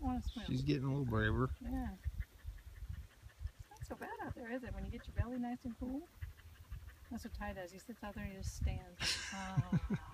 doesn't want to swim. She's getting a little braver. Yeah. It's not so bad out there, is it? When you get your belly nice and cool. That's what Ty does. He sits out there and he just stands. Oh.